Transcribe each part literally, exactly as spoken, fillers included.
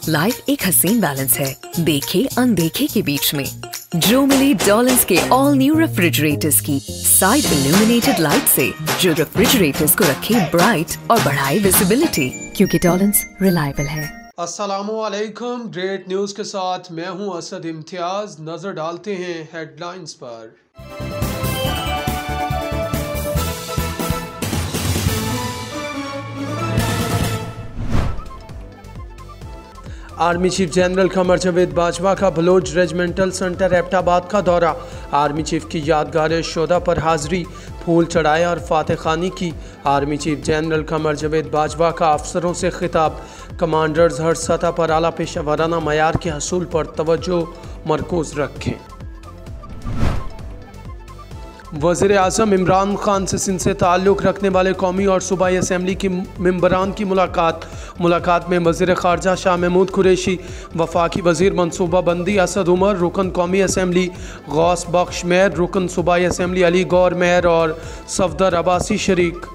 Life एक हसीन balance है, देखे अनदेखे के बीच में। जो मिले डॉलन्स के ऑल न्यू रेफ्रिजरेटर्स की साइड इल्यूमिनेटेड लाइट से, जो रेफ्रिजरेटर्स को रखे ब्राइट और बढ़ाए विजिबिलिटी, क्योंकि डॉलन्स रिलायबल है। अस्सलामुअलैकुम, ग्रेट न्यूज के साथ मैं हूं असद इम्तियाज। नजर डालते हैं हेडलाइंस पर। Army chief general Qamar Javed Bajwa का बलोच रेजिमेंटल सेंटर एबटाबाद का दौरा। आर्मी चीफ की यादगार शोदा पर हाजिरी, फूल चढ़ाए और फातह खानी की। Army chief general Qamar Javed Bajwa का अफसरों से खिताब। कमांडर्स हर सतह पर आला पेशा वाराना मयार के हसूल पर तवज्जो मरकूज रखें। वज़ीर आज़म इमरान खान से सिंध से ताल्लुक़ रखने वाले कौमी और सूबाई असम्बली की मेंबरान की मुलाकात। मुलाकात में वज़ीर ख़ारजा शाह महमूद कुरैशी, वफाकी वज़ीर मनसूबा बंदी असद उमर, रुकन कौमी असम्बली गौस बख्श मेहर, रुकन सूबाई असम्बली अली गौर मेहर और सफदर अब्बासी शरीक।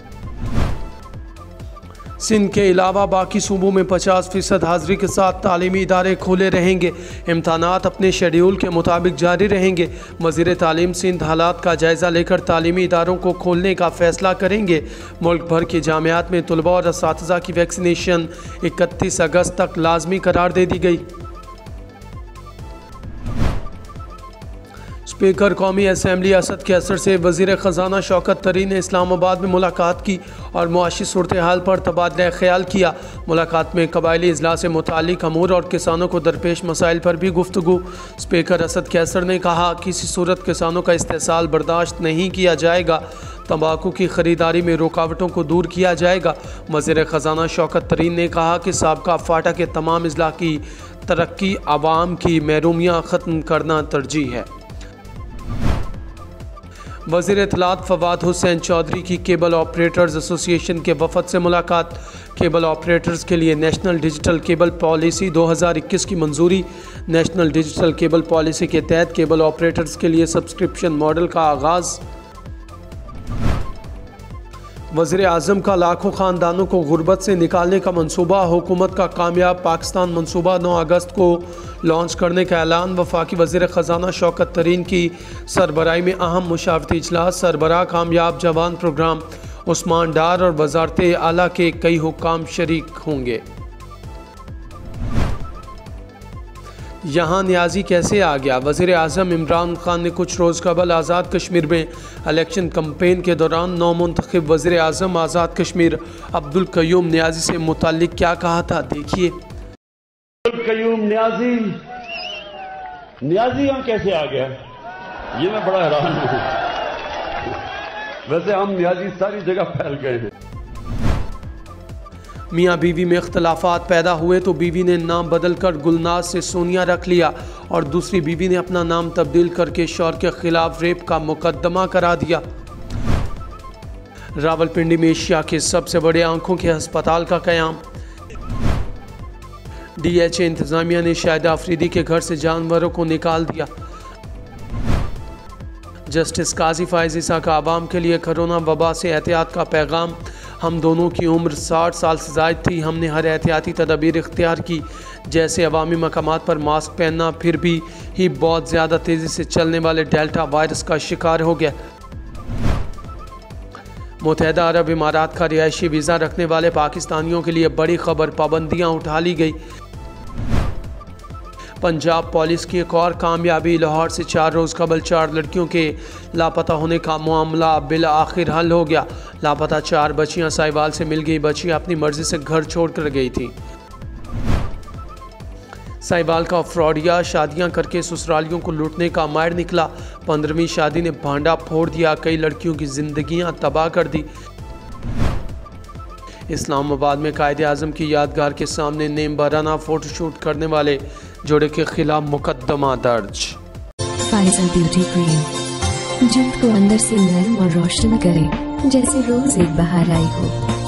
सिंध के अलावा बाकी सूबों में पचास फ़ीसद हाजिरी के साथ तालीमी इदारे खुले रहेंगे। इम्तहानात अपने शेड्यूल के मुताबिक जारी रहेंगे। वज़ीर तालीम सिंध हालात का जायज़ा लेकर तालीमी इदारों को खोलने का फ़ैसला करेंगे। मुल्क भर की जामियात में तलबा और असातिज़ा की वैक्सीनेशन इकतीस अगस्त तक लाजमी करार दे दी गई। स्पीकर कौमी असम्बली असद के असर से वज़ीर ख़जाना शौकत तरीन ने इस्लामाबाद में मुलाकात की और मुआशी सूरत हाल पर तबादला ख्याल किया। मुलाकात में कबायली इजलास से मुतालिक अमूर और किसानों को दरपेश मसाइल पर भी गुफ्तगू। स्पीकर असद के असर ने कहा, किसी सूरत किसानों का इस्तेसाल बर्दाश्त नहीं किया जाएगा। तंबाकू की ख़रीदारी में रुकावटों को दूर किया जाएगा। वज़ीर ख़जाना शौकत तरीन ने कहा कि साबका फाटा के तमाम अजला की तरक्की आवाम की महरूमियाँ ख़त्म करना तरजीह है। वज़ीर इत्तलात फवाद हुसैन चौधरी की केबल ऑपरेटर्स एसोसिएशन के वफद से मुलाकात। केबल ऑपरेटर्स के लिए नेशनल डिजिटल केबल पॉलिसी दो हज़ार इक्कीस की मंजूरी। नेशनल डिजिटल केबल पॉलिसी के तहत केबल ऑपरेटर्स के लिए सब्सक्रिप्शन मॉडल का आगाज़। वज़ीर आज़म का लाखों ख़ानदानों को गुर्बत से निकालने का मंसूबा। हुकूमत का कामयाब पाकिस्तान मंसूबा नौ अगस्त को लॉन्च करने का ऐलान। वफाकी वज़ीर ख़जाना शौकत तरीन की सरबराही में अहम मुशावरती इजलास। सरबराह कामयाब जवान प्रोग्राम उस्मान डार और वज़ारत आला के कई हुक्काम शरीक होंगे। यहाँ न्याजी कैसे आ गया? वज़ीर आज़म इमरान खान ने कुछ रोज़ कबल आज़ाद कश्मीर में इलेक्शन कैंपेन के दौरान नौ मुंतखब वज़ीर आज़म आज़ाद कश्मीर अब्दुल कयूम न्याजी से मुताल्लिक क्या कहा था, देखिए। अब्दुल कयूम न्याजी न्याजी यहाँ कैसे आ गया, ये मैं बड़ा हैरान हूँ। वैसे हम न्याजी सारी जगह फैल गए हैं। मियाँ बीवी में इख्तलाफात पैदा हुए तो बीवी ने नाम बदलकर गुलनाज से सोनिया रख लिया और दूसरी बीवी ने अपना नाम तब्दील करके शौहर के खिलाफ रेप का मुकदमा करा दिया। रावलपिंडी में एशिया के सबसे बड़े आंखों के अस्पताल का क़याम। डी एच ए इंतज़ामिया ने शाहिद आफरीदी के घर से जानवरों को निकाल दिया। जस्टिस काजी फायज़ ईसा का आवाम के लिए कोरोना वबा से एहतियात का पैगाम। हम दोनों की उम्र साठ साल से ज़ायद थी, हमने हर एहतियाती तदबीर इख्तियार की, जैसे अवामी मकामात पर मास्क पहनना, फिर भी ही बहुत ज़्यादा तेज़ी से चलने वाले डेल्टा वायरस का शिकार हो गया। मुत्तहिदा अरब इमारात का रिहायशी वीज़ा रखने वाले पाकिस्तानियों के लिए बड़ी खबर, पाबंदियाँ उठा ली गई। पंजाब पुलिस की एक और कामयाबी। लाहौर से चार रोज़ कबल चार लड़कियों के लापता होने का मामला बिल आखिर हल हो गया। लापता चार बच्चियां साहिवाल से मिल गई। बच्चियां अपनी मर्जी से घर छोड़कर गई थी। साहिवाल का फ्रॉडिया शादियां करके ससुरालियों को लूटने का माहिर निकला। पंद्रहवीं शादी ने भांडा फोड़ दिया, कई लड़कियों की जिंदगियां तबाह कर दी। इस्लामाबाद में कायदे आज़म की यादगार के सामने नेम बराना फोटोशूट करने वाले जोड़े के खिलाफ मुकदमा दर्ज। फाइजल ब्यूटी क्रीम जिल्द को अंदर से नरम और रोशन करे, जैसे रोज एक बहार आई हो।